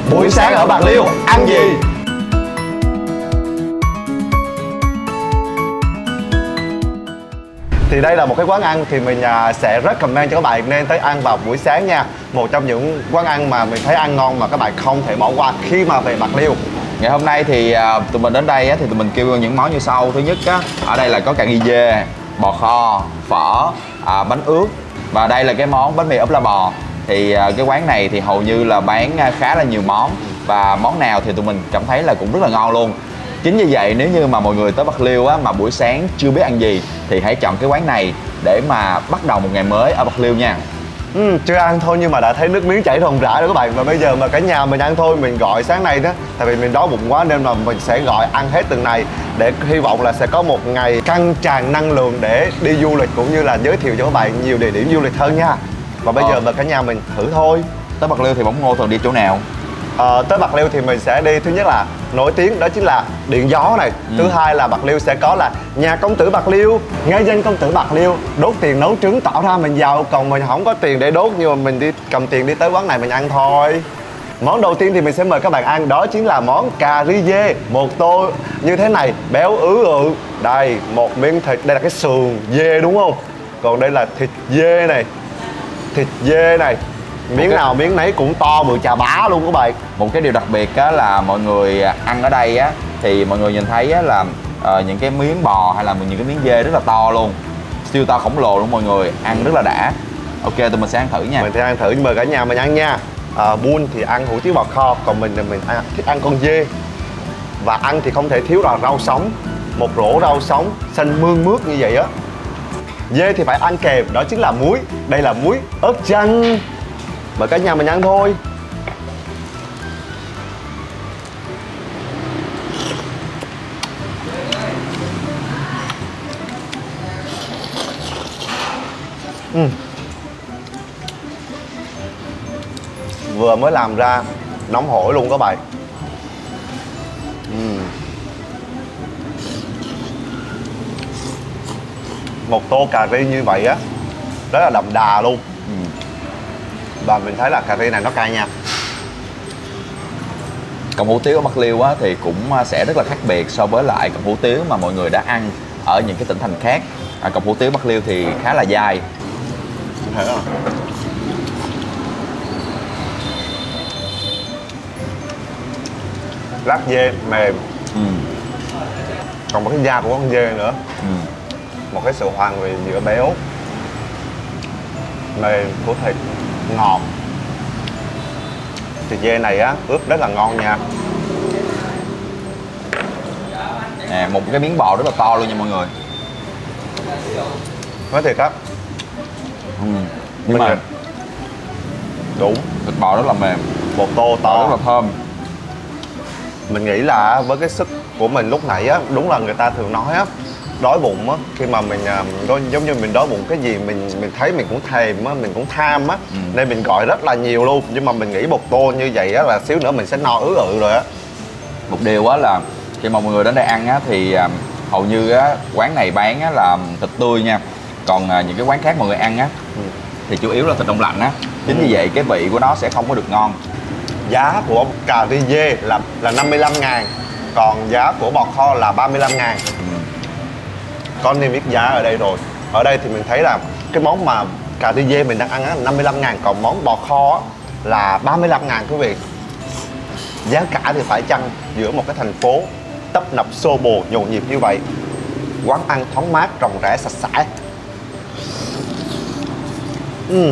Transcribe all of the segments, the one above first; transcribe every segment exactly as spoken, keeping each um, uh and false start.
Buổi sáng ở Bạc Liêu ăn gì? Thì đây là một cái quán ăn thì mình sẽ recommend cho các bạn nên tới ăn vào buổi sáng nha. Một trong những quán ăn mà mình thấy ăn ngon mà các bạn không thể bỏ qua khi mà về Bạc Liêu. Ngày hôm nay thì uh, tụi mình đến đây á, thì tụi mình kêu những món như sau. Thứ nhất á, ở đây là có cà ri dê, bò kho, phở, à, bánh ướt. Và đây là cái món bánh mì ốp la bò. Thì uh, cái quán này thì hầu như là bán khá là nhiều món. Và món nào thì tụi mình cảm thấy là cũng rất là ngon luôn. Chính như vậy, nếu như mà mọi người tới Bạc Liêu á, mà buổi sáng chưa biết ăn gì thì hãy chọn cái quán này để mà bắt đầu một ngày mới ở Bạc Liêu nha. Ừ, chưa ăn thôi nhưng mà đã thấy nước miếng chảy ròng rã rồi các bạn. Và bây giờ mà cả nhà mình ăn thôi, mình gọi sáng nay đó. Tại vì mình đói bụng quá nên là mình sẽ gọi ăn hết từng này. Để hy vọng là sẽ có một ngày căng tràn năng lượng để đi du lịch cũng như là giới thiệu cho các bạn nhiều địa điểm du lịch hơn nha. Và bây ờ. giờ mà cả nhà mình thử thôi. Tới Bạc Liêu thì Bỏng Ngô thường đi chỗ nào? Ờ, tới Bạc Liêu thì mình sẽ đi, thứ nhất là nổi tiếng đó chính là Điện Gió này. ừ. Thứ hai là Bạc Liêu sẽ có là nhà công tử Bạc Liêu, nghe danh công tử Bạc Liêu, đốt tiền nấu trứng tỏ ra mình giàu. Còn mình không có tiền để đốt nhưng mà mình đi cầm tiền đi tới quán này mình ăn thôi. Món đầu tiên thì mình sẽ mời các bạn ăn đó chính là món cà ri dê. Một tô như thế này, béo ứ ự. Đây, một miếng thịt, đây là cái sườn dê đúng không? Còn đây là thịt dê này, thịt dê này, miếng nào miếng nấy cũng to bự chà bá luôn các bạn. Một cái điều đặc biệt á là mọi người ăn ở đây á thì mọi người nhìn thấy á là uh, những cái miếng bò hay là những cái miếng dê rất là to luôn, siêu to khổng lồ luôn mọi người, ăn rất là đã. Ok, tụi mình sẽ ăn thử nha. Mình sẽ ăn thử, mời cả nhà mình ăn nha. À, Bun thì ăn hủ tiếu bò kho, còn mình thì mình ăn, thích ăn con dê. Và ăn thì không thể thiếu là rau sống, một rổ rau sống xanh mương mướt như vậy á. Dê thì phải ăn kèm, đó chính là muối. Đây là muối ớt chanh. Mời cả nhà mình ăn thôi. Ừ. Vừa mới làm ra nóng hổi luôn các bạn. ừ. Một tô cà ri như vậy á rất là đậm đà luôn. ừ. Và mình thấy là cà ri này nó cay nha. Cọng hủ tiếu ở Bạc Liêu á, thì cũng sẽ rất là khác biệt so với lại cọng hủ tiếu mà mọi người đã ăn ở những cái tỉnh thành khác. À, cọng hủ tiếu Bạc Liêu thì khá là dai. Thấy không? Lát dê mềm. ừ. Còn một cái da của con dê nữa. ừ. Một cái sự hòa quyện giữa béo mềm của thịt, ngọt. Thịt dê này á ướp rất là ngon nha. À, một cái miếng bò rất là to luôn nha mọi người. Nói thiệt á. ừ. Nhưng mà đúng, thịt bò rất là mềm, một tô to rất là thơm. Mình nghĩ là với cái sức của mình lúc nãy á, đúng là người ta thường nói á, đói bụng á, khi mà mình đói, giống như mình đói bụng cái gì mình mình thấy mình cũng thèm á, mình cũng tham á. ừ. Nên mình gọi rất là nhiều luôn. Nhưng mà mình nghĩ một tô như vậy á là xíu nữa mình sẽ no ứ ự rồi á. Một điều á là khi mà mọi người đến đây ăn á thì à, hầu như á quán này bán á là thịt tươi nha. Còn à, những cái quán khác mọi người ăn á ừ. thì chủ yếu là thịt đông lạnh á. Chính ừ. vì vậy cái vị của nó sẽ không có được ngon. Giá của cà ri dê là là năm mươi lăm ngàn, còn giá của bò kho là ba mươi lăm ngàn. ừ. Có niêm yết giá ở đây rồi. Ở đây thì mình thấy là cái món mà cà ri dê mình đang ăn á năm mươi lăm ngàn, còn món bò kho á là ba mươi lăm ngàn quý vị. Giá cả thì phải chăng giữa một cái thành phố tấp nập xô bồ nhộn nhịp như vậy, quán ăn thoáng mát, rộng rãi, sạch sẽ. ừ.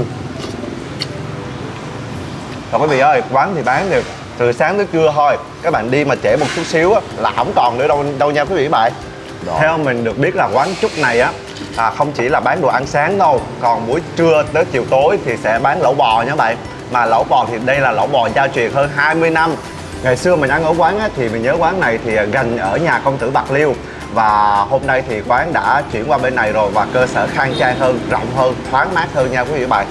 Rồi quý vị ơi, quán thì bán được từ sáng tới trưa thôi. Các bạn đi mà trễ một chút xíu á là không còn nữa đâu đâu nha quý vị bạn. Đó. Theo mình được biết là quán Trúc này á à, không chỉ là bán đồ ăn sáng đâu, còn buổi trưa tới chiều tối thì sẽ bán lẩu bò nha bạn. Mà lẩu bò thì đây là lẩu bò gia truyền hơn hai mươi năm. Ngày xưa mình ăn ở quán á, thì mình nhớ quán này thì gần ở nhà công tử Bạc Liêu. Và hôm nay thì quán đã chuyển qua bên này rồi và cơ sở khang trang hơn, rộng hơn, thoáng mát hơn nha quý vị bạn.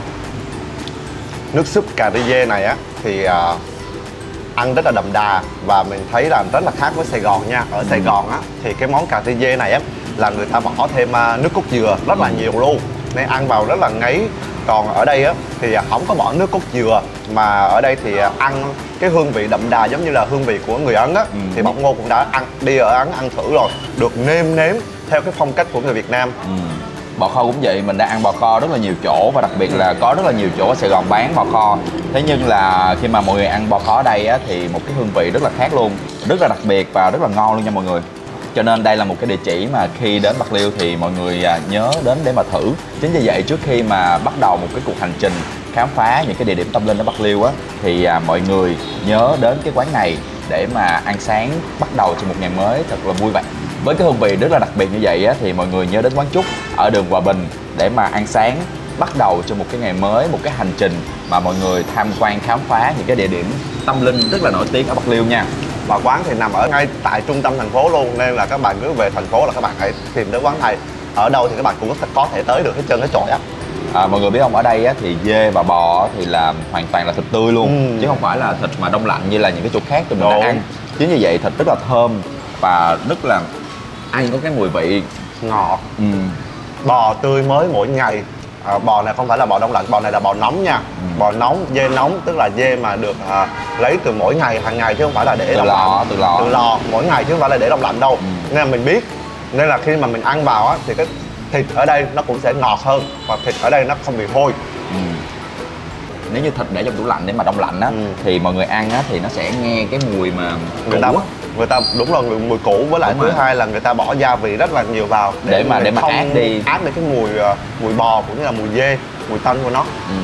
Nước súp cà ri dê này á thì uh, ăn rất là đậm đà và mình thấy là rất là khác với Sài Gòn nha. Ở Sài Gòn á thì cái món cà ri dê này á là người ta bỏ thêm uh, nước cốt dừa rất là nhiều luôn, nên ăn vào rất là ngấy Còn ở đây á thì không có bỏ nước cốt dừa, mà ở đây thì ăn cái hương vị đậm đà giống như là hương vị của người Ấn á. ừ. Thì Bỏng Ngô cũng đã ăn đi ở Ấn ăn thử rồi, được nêm nếm theo cái phong cách của người Việt Nam. ừ. Bò kho cũng vậy, mình đã ăn bò kho rất là nhiều chỗ, và đặc biệt là có rất là nhiều chỗ ở Sài Gòn bán bò kho. Thế nhưng là khi mà mọi người ăn bò kho ở đây á, thì một cái hương vị rất là khác luôn, rất là đặc biệt và rất là ngon luôn nha mọi người. Cho nên đây là một cái địa chỉ mà khi đến Bạc Liêu thì mọi người nhớ đến để mà thử. Chính vì vậy trước khi mà bắt đầu một cái cuộc hành trình khám phá những cái địa điểm tâm linh ở Bạc Liêu á, thì mọi người nhớ đến cái quán này để mà ăn sáng bắt đầu cho một ngày mới thật là vui vẻ. Với cái hương vị rất là đặc biệt như vậy á, thì mọi người nhớ đến quán Trúc ở đường Hòa Bình để mà ăn sáng bắt đầu cho một cái ngày mới, một cái hành trình mà mọi người tham quan khám phá những cái địa điểm tâm linh rất là nổi tiếng ở Bạc Liêu nha. Và quán thì nằm ở ngay tại trung tâm thành phố luôn, nên là các bạn cứ về thành phố là các bạn hãy tìm tới quán này. Ở đâu thì các bạn cũng có thể tới được hết trơn hết trọi á. À, mọi người biết không, ở đây á, thì dê và bò thì là hoàn toàn là thịt tươi luôn, ừ. chứ không phải là thịt mà đông lạnh như là những cái chỗ khác tụi mình đã ăn. Chính như vậy thịt rất là thơm và rất là ăn có cái mùi vị ngọt. ừ. Bò tươi mới mỗi ngày. À, bò này không phải là bò đông lạnh, bò này là bò nóng nha. ừ. Bò nóng, dê nóng, tức là dê mà được à, lấy từ mỗi ngày, hàng ngày, chứ không phải là để từ đông lò, lạnh. từ lò từ lò mỗi ngày chứ không phải là để đông lạnh đâu. ừ. Nên là mình biết, nên là khi mà mình ăn vào á thì cái thịt ở đây nó cũng sẽ ngọt hơn, và thịt ở đây nó không bị hôi. ừ. Nếu như thịt để trong tủ lạnh để mà đông lạnh á, ừ. thì mọi người ăn á thì nó sẽ nghe cái mùi mà người ta người ta đúng rồi, mùi cũ, với lại đúng thứ rồi. Hai là người ta bỏ gia vị rất là nhiều vào để, để mà để mà át đi át đi cái mùi mùi bò cũng như là mùi dê, mùi tanh của nó. ừ.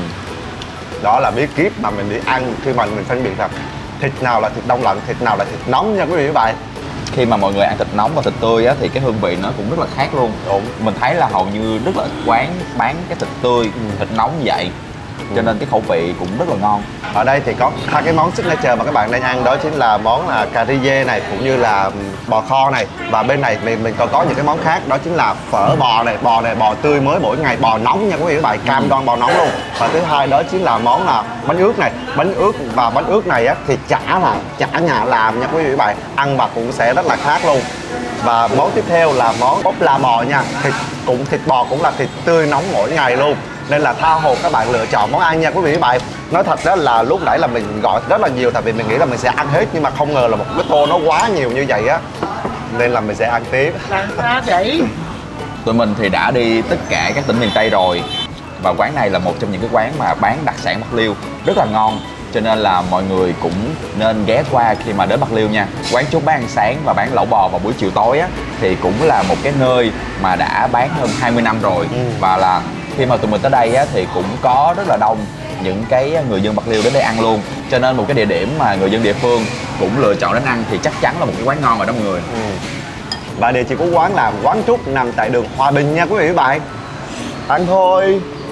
Đó là bí kíp mà mình đi ăn, khi mà mình phân biệt là thịt nào là thịt đông lạnh, thịt nào là thịt nóng nha quý vị và các bạn. Khi mà mọi người ăn thịt nóng và thịt tươi á thì cái hương vị nó cũng rất là khác luôn. Đúng. Mình thấy là hầu như rất là quán bán cái thịt tươi, ừ. thịt nóng như vậy, cho nên cái khẩu vị cũng rất là ngon. Ở đây thì có hai cái món signature mà các bạn nên ăn, đó chính là món là cà ri dê này cũng như là bò kho này. Và bên này mình mình còn có những cái món khác, đó chính là phở bò này, bò này bò tươi mới mỗi ngày, bò nóng nha quý vị các bạn, cam đoan bò nóng luôn. Và thứ hai đó chính là món là bánh ướt này, bánh ướt và bánh ướt này á thì chả là chả nhà làm nha quý vị các bạn, ăn và cũng sẽ rất là khác luôn. Và món tiếp theo là món ốp la bò nha, thịt cũng thịt bò cũng là thịt tươi nóng mỗi ngày luôn, nên là tha hồ các bạn lựa chọn món ăn nha quý vị các bạn. Nói thật đó là lúc nãy là mình gọi rất là nhiều, tại vì mình nghĩ là mình sẽ ăn hết, nhưng mà không ngờ là một cái tô nó quá nhiều như vậy á, nên là mình sẽ ăn tiếp. Tụi mình thì đã đi tất cả các tỉnh miền Tây rồi, và quán này là một trong những cái quán mà bán đặc sản Bạc Liêu rất là ngon, cho nên là mọi người cũng nên ghé qua khi mà đến Bạc Liêu nha. Quán Trúc bán ăn sáng và bán lẩu bò vào buổi chiều tối á, thì cũng là một cái nơi mà đã bán hơn hai mươi năm rồi. ừ. Và là khi mà tụi mình tới đây á, thì cũng có rất là đông những cái người dân Bạc Liêu đến đây ăn luôn, cho nên một cái địa điểm mà người dân địa phương cũng lựa chọn đến ăn thì chắc chắn là một cái quán ngon rồi đó mọi người. ừ. Và địa chỉ của quán là quán Trúc nằm tại đường Hòa Bình nha quý vị các bạn. Ăn thôi.